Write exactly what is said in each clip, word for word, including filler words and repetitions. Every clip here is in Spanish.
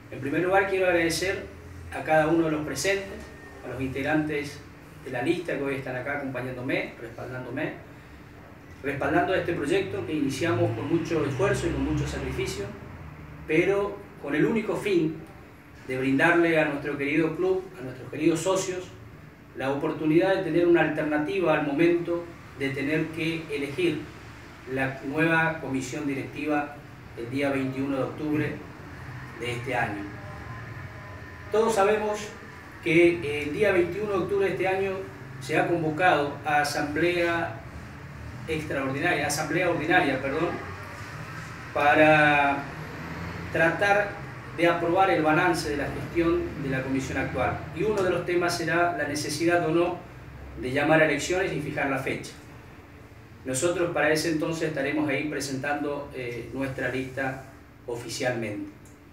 En primer lugar, quiero agradecer a cada uno de los presentes, a los integrantes de la lista que hoy están acá acompañándome, respaldándome, respaldando este proyecto que iniciamos con mucho esfuerzo y con mucho sacrificio, pero con el único fin de brindarle a nuestro querido club, a nuestros queridos socios, la oportunidad de tener una alternativa al momento de tener que elegir la nueva comisión directiva el día veintiuno de octubre de este año. Todos sabemos que el día veintiuno de octubre de este año se ha convocado a asamblea extraordinaria, asamblea ordinaria, perdón, para tratar de aprobar el balance de la gestión de la comisión actual. Y uno de los temas será la necesidad o no de llamar a elecciones y fijar la fecha. Nosotros para ese entonces estaremos ahí presentando eh, nuestra lista oficialmente.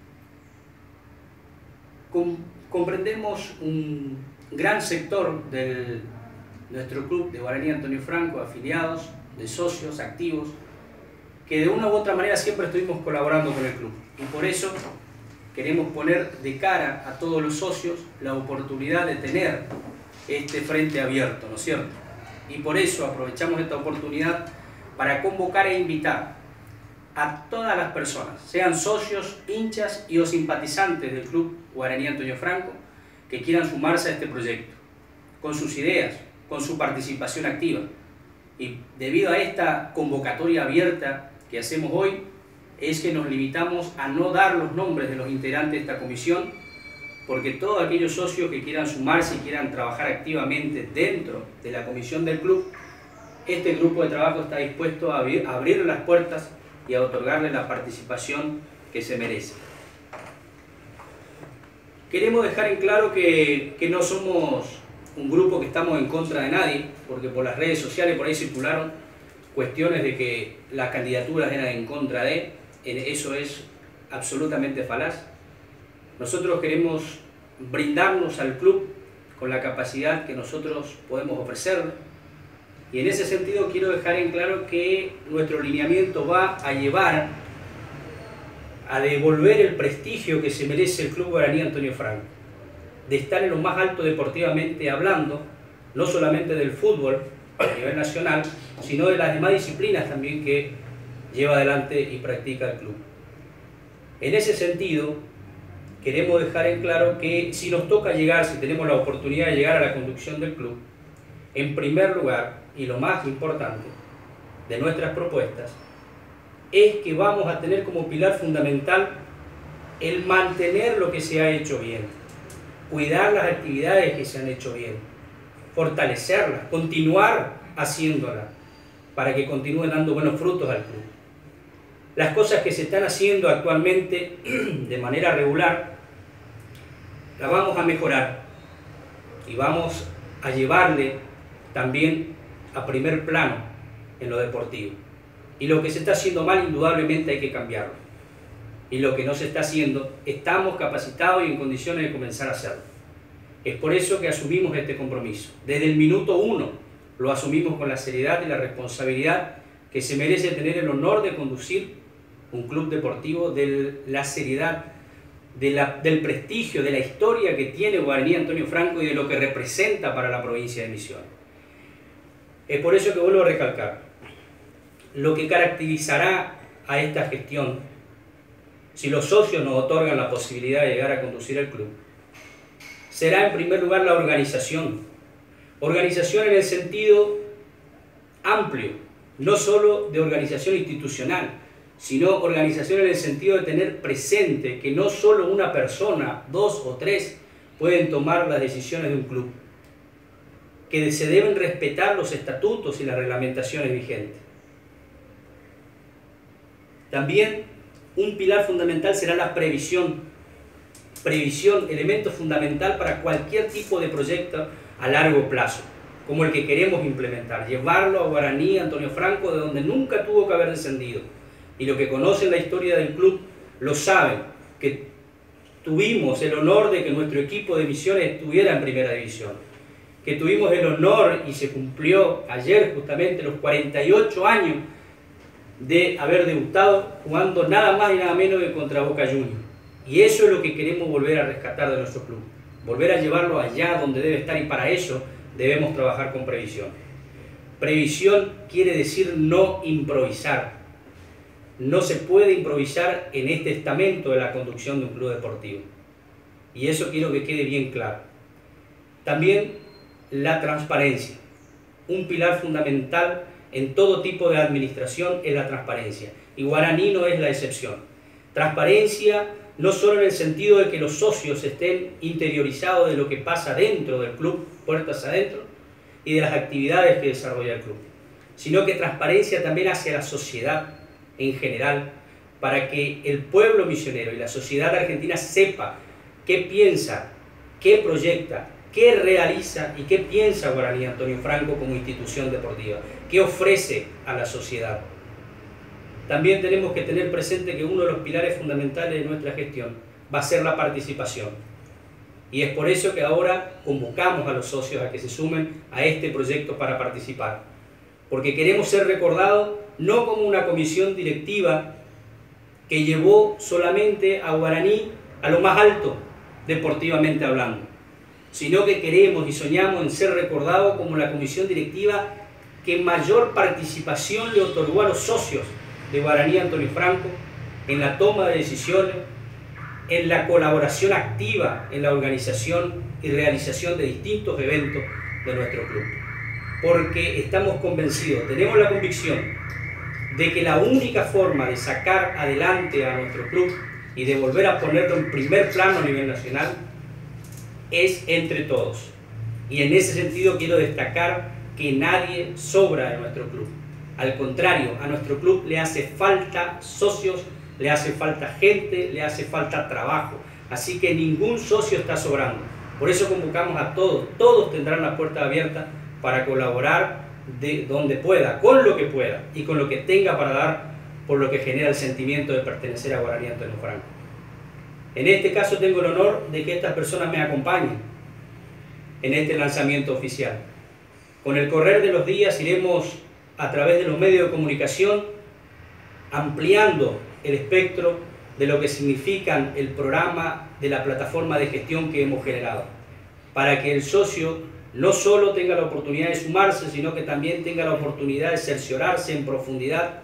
Com comprendemos un gran sector de nuestro club de Guaraní Antonio Franco, afiliados, de socios, activos, que de una u otra manera siempre estuvimos colaborando con el club. Y por eso queremos poner de cara a todos los socios la oportunidad de tener este frente abierto, ¿no es cierto? Y por eso aprovechamos esta oportunidad para convocar e invitar a todas las personas, sean socios, hinchas y o simpatizantes del Club Guaraní Antonio Franco, que quieran sumarse a este proyecto, con sus ideas, con su participación activa. Y debido a esta convocatoria abierta que hacemos hoy, es que nos limitamos a no dar los nombres de los integrantes de esta comisión, porque todos aquellos socios que quieran sumarse y quieran trabajar activamente dentro de la comisión del club, este grupo de trabajo está dispuesto a abrir, a abrir las puertas y a otorgarle la participación que se merece. Queremos dejar en claro que, que no somos un grupo que estamos en contra de nadie, porque por las redes sociales por ahí circularon cuestiones de que las candidaturas eran en contra de, eso es absolutamente falaz. Nosotros queremos brindarnos al club con la capacidad que nosotros podemos ofrecerle, y en ese sentido quiero dejar en claro que nuestro lineamiento va a llevar a devolver el prestigio que se merece el Club Guaraní Antonio Franco, de estar en lo más alto deportivamente hablando, no solamente del fútbol a nivel nacional, sino de las demás disciplinas también que lleva adelante y practica el club. En ese sentido, queremos dejar en claro que si nos toca llegar, si tenemos la oportunidad de llegar a la conducción del club, en primer lugar, y lo más importante de nuestras propuestas, es que vamos a tener como pilar fundamental el mantener lo que se ha hecho bien, cuidar las actividades que se han hecho bien, fortalecerlas, continuar haciéndolas para que continúen dando buenos frutos al club. Las cosas que se están haciendo actualmente de manera regular las vamos a mejorar y vamos a llevarle también a primer plano en lo deportivo. Y lo que se está haciendo mal, indudablemente hay que cambiarlo. Y lo que no se está haciendo, estamos capacitados y en condiciones de comenzar a hacerlo. Es por eso que asumimos este compromiso. Desde el minuto uno lo asumimos con la seriedad y la responsabilidad que se merece tener el honor de conducir un club deportivo, de la seriedad, de la, del prestigio, de la historia que tiene Guaraní Antonio Franco y de lo que representa para la provincia de Misiones. Es por eso que vuelvo a recalcar, lo que caracterizará a esta gestión, si los socios nos otorgan la posibilidad de llegar a conducir el club, será en primer lugar la organización. Organización en el sentido amplio, no solo de organización institucional, sino organización en el sentido de tener presente que no solo una persona, dos o tres pueden tomar las decisiones de un club, que se deben respetar los estatutos y las reglamentaciones vigentes. También un pilar fundamental será la previsión. Previsión, elemento fundamental para cualquier tipo de proyecto a largo plazo, como el que queremos implementar, llevarlo a Guaraní Antonio Franco, de donde nunca tuvo que haber descendido. Y los que conocen la historia del club lo saben, que tuvimos el honor de que nuestro equipo de Misiones estuviera en primera división, que tuvimos el honor y se cumplió ayer justamente los cuarenta y ocho años de haber debutado jugando nada más y nada menos que contra Boca Juniors, Y eso es lo que queremos volver a rescatar de nuestro club, volver a llevarlo allá donde debe estar, y para ello debemos trabajar con previsión. Previsión quiere decir no improvisar. No se puede improvisar en este estamento de la conducción de un club deportivo. Y eso quiero que quede bien claro. También la transparencia. Un pilar fundamental en todo tipo de administración es la transparencia. Y Guaraní no es la excepción. Transparencia no solo en el sentido de que los socios estén interiorizados de lo que pasa dentro del club, puertas adentro, y de las actividades que desarrolla el club, sino que transparencia también hacia la sociedad en general, para que el pueblo misionero y la sociedad argentina sepa qué piensa, qué proyecta, qué realiza y qué piensa Guaraní Antonio Franco como institución deportiva, qué ofrece a la sociedad. También tenemos que tener presente que uno de los pilares fundamentales de nuestra gestión va a ser la participación. Y es por eso que ahora convocamos a los socios a que se sumen a este proyecto para participar. Porque queremos ser recordados no como una comisión directiva que llevó solamente a Guaraní a lo más alto, deportivamente hablando, sino que queremos y soñamos en ser recordados como la comisión directiva que mayor participación le otorgó a los socios de Guaraní Antonio Franco en la toma de decisiones, en la colaboración activa en la organización y realización de distintos eventos de nuestro club. Porque estamos convencidos, tenemos la convicción de que la única forma de sacar adelante a nuestro club y de volver a ponerlo en primer plano a nivel nacional es entre todos. Y en ese sentido quiero destacar que nadie sobra en nuestro club. Al contrario, a nuestro club le hace falta socios, le hace falta gente, le hace falta trabajo. Así que ningún socio está sobrando. Por eso convocamos a todos. Todos tendrán la puerta abierta para colaborar de donde pueda, con lo que pueda y con lo que tenga para dar, por lo que genera el sentimiento de pertenecer a Guaraní Antonio Franco. En este caso tengo el honor de que estas personas me acompañen en este lanzamiento oficial. Con el correr de los días iremos a través de los medios de comunicación ampliando el espectro de lo que significan el programa de la plataforma de gestión que hemos generado, para que el socio no solo tenga la oportunidad de sumarse, sino que también tenga la oportunidad de cerciorarse en profundidad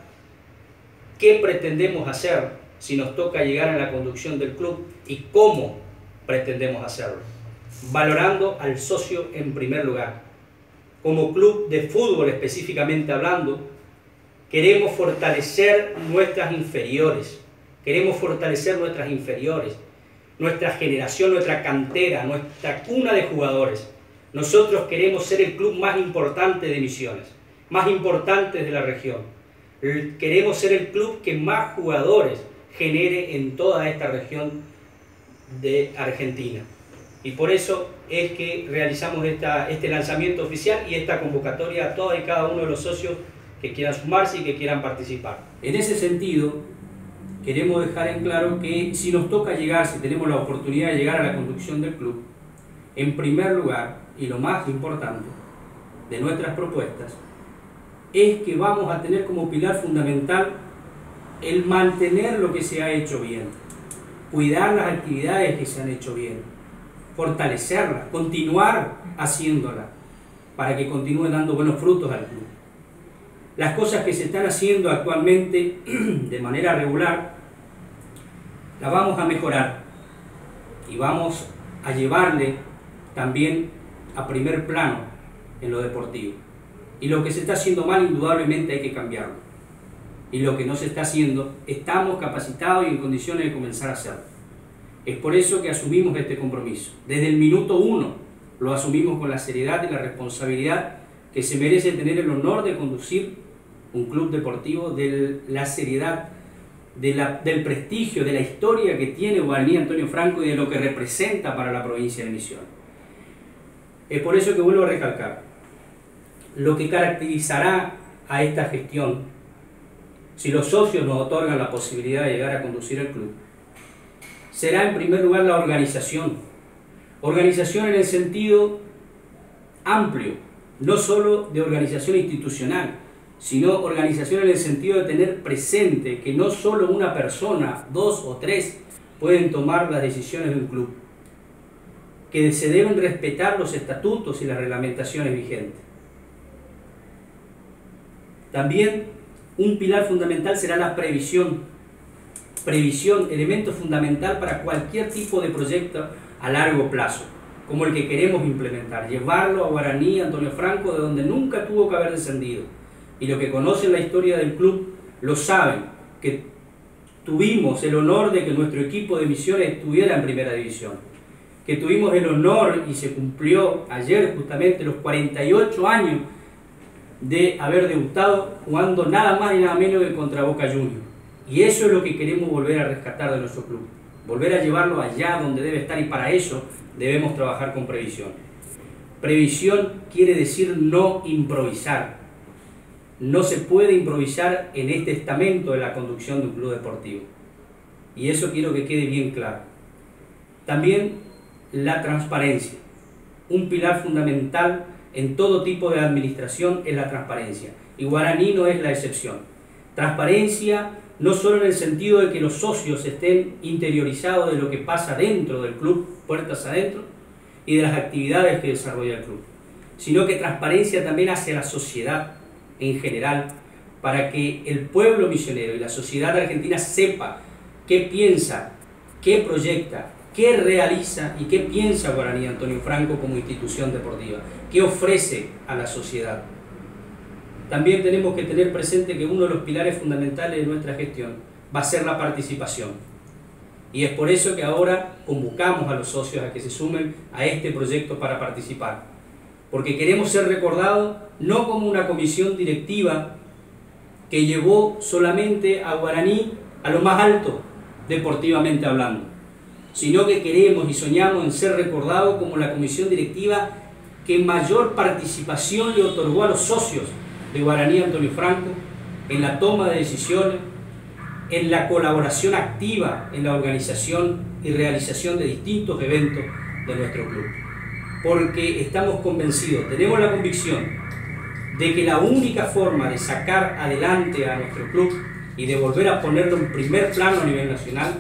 qué pretendemos hacer si nos toca llegar a la conducción del club y cómo pretendemos hacerlo, valorando al socio en primer lugar. Como club de fútbol específicamente hablando, queremos fortalecer nuestras inferiores, queremos fortalecer nuestras inferiores, nuestra generación, nuestra cantera, nuestra cuna de jugadores. Nosotros queremos ser el club más importante de Misiones, más importante de la región. Queremos ser el club que más jugadores genere en toda esta región de Argentina. Y por eso es que realizamos esta, este lanzamiento oficial y esta convocatoria a todos y cada uno de los socios que quieran sumarse y que quieran participar. En ese sentido, queremos dejar en claro que si nos toca llegar, si tenemos la oportunidad de llegar a la conducción del club, en primer lugar, y lo más importante de nuestras propuestas, es que vamos a tener como pilar fundamental el mantener lo que se ha hecho bien, cuidar las actividades que se han hecho bien, fortalecerlas, continuar haciéndolas para que continúe dando buenos frutos al club. Las cosas que se están haciendo actualmente de manera regular las vamos a mejorar y vamos a llevarle también a primer plano en lo deportivo. Y lo que se está haciendo mal indudablemente hay que cambiarlo. Y lo que no se está haciendo, estamos capacitados y en condiciones de comenzar a hacerlo. Es por eso que asumimos este compromiso. Desde el minuto uno lo asumimos con la seriedad y la responsabilidad que se merece tener el honor de conducir un club deportivo, de la seriedad, de la, del prestigio, de la historia que tiene Guaraní Antonio Franco y de lo que representa para la provincia de Misiones. Es por eso que vuelvo a recalcar, lo que caracterizará a esta gestión, si los socios nos otorgan la posibilidad de llegar a conducir el club, será en primer lugar la organización. Organización en el sentido amplio, no solo de organización institucional, sino organización en el sentido de tener presente que no solo una persona, dos o tres, pueden tomar las decisiones de un club, que se deben respetar los estatutos y las reglamentaciones vigentes. También un pilar fundamental será la previsión. Previsión, elemento fundamental para cualquier tipo de proyecto a largo plazo, como el que queremos implementar, llevarlo a Guaraní Antonio Franco, de donde nunca tuvo que haber descendido. Y los que conocen la historia del club lo saben, que tuvimos el honor de que nuestro equipo de Misiones estuviera en primera división, que tuvimos el honor, y se cumplió ayer justamente los cuarenta y ocho años de haber debutado jugando nada más y nada menos que contra Boca Juniors. Y eso es lo que queremos volver a rescatar de nuestro club, volver a llevarlo allá donde debe estar, y para eso debemos trabajar con previsión. Previsión quiere decir no improvisar. No se puede improvisar en este estamento de la conducción de un club deportivo. Y eso quiero que quede bien claro. También la transparencia. Un pilar fundamental en todo tipo de administración es la transparencia. Y Guaraní no es la excepción. Transparencia no solo en el sentido de que los socios estén interiorizados de lo que pasa dentro del club, puertas adentro, y de las actividades que desarrolla el club, sino que transparencia también hacia la sociedad en general, para que el pueblo misionero y la sociedad argentina sepa qué piensa, qué proyecta, qué realiza y qué piensa Guaraní Antonio Franco como institución deportiva, qué ofrece a la sociedad. También tenemos que tener presente que uno de los pilares fundamentales de nuestra gestión va a ser la participación. Y es por eso que ahora convocamos a los socios a que se sumen a este proyecto para participar. Porque queremos ser recordados no como una comisión directiva que llevó solamente a Guaraní a lo más alto, deportivamente hablando, sino que queremos y soñamos en ser recordados como la comisión directiva que mayor participación le otorgó a los socios de Guaraní Antonio Franco en la toma de decisiones, en la colaboración activa en la organización y realización de distintos eventos de nuestro club. Porque estamos convencidos, tenemos la convicción de que la única forma de sacar adelante a nuestro club y de volver a ponerlo en primer plano a nivel nacional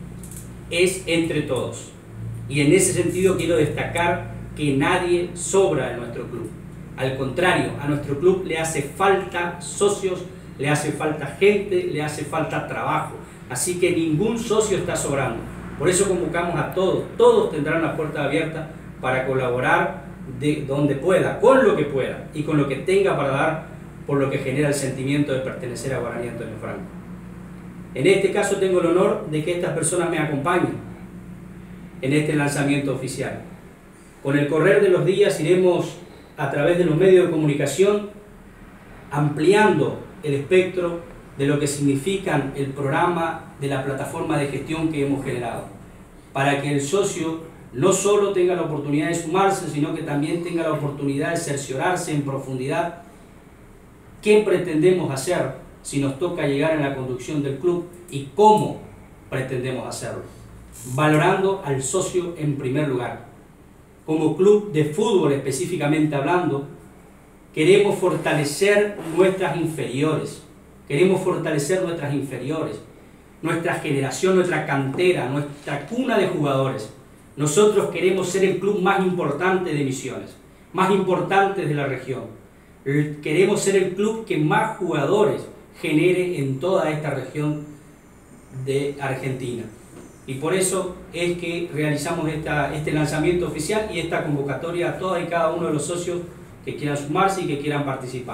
es entre todos. Y en ese sentido quiero destacar que nadie sobra en nuestro club. Al contrario, a nuestro club le hace falta socios, le hace falta gente, le hace falta trabajo. Así que ningún socio está sobrando. Por eso convocamos a todos. Todos tendrán la puerta abierta para colaborar de donde pueda, con lo que pueda y con lo que tenga para dar, por lo que genera el sentimiento de pertenecer a Guaraní Antonio Franco. En este caso tengo el honor de que estas personas me acompañen en este lanzamiento oficial. Con el correr de los días iremos a través de los medios de comunicación ampliando el espectro de lo que significan el programa de la plataforma de gestión que hemos generado, para que el socio no solo tenga la oportunidad de sumarse, sino que también tenga la oportunidad de cerciorarse en profundidad qué pretendemos hacer si nos toca llegar en la conducción del club y cómo pretendemos hacerlo, valorando al socio en primer lugar. Como club de fútbol específicamente hablando, queremos fortalecer nuestras inferiores, queremos fortalecer nuestras inferiores, nuestra generación, nuestra cantera, nuestra cuna de jugadores. Nosotros queremos ser el club más importante de Misiones, más importante de la región. Queremos ser el club que más jugadores genere en toda esta región de Argentina. Y por eso es que realizamos esta, este lanzamiento oficial y esta convocatoria a todos y cada uno de los socios que quieran sumarse y que quieran participar.